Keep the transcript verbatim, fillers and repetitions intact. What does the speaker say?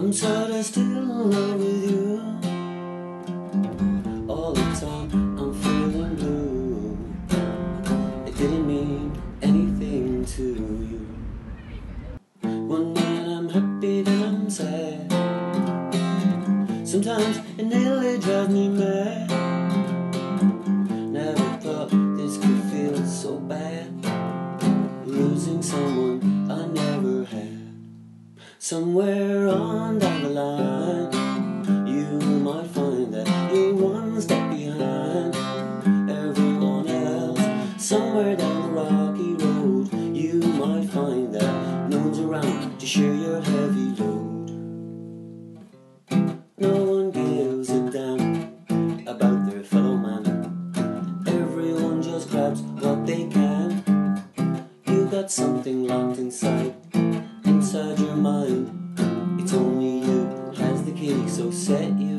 I'm totally still in love with you. All the time I'm feeling blue. It didn't mean anything to you. One minute I'm happy, then I'm sad. Sometimes it nearly drives me mad. Never thought this could feel so bad, losing someone I never had. Somewhere on down the line, you might find that you're one step behind everyone else. Somewhere down the rocky road, you might find that no one's around to share your heavy load. No one gives a damn about their fellow man. Everyone just grabs what they can. You got something locked inside, inside your mind. It's only you has the key, so set you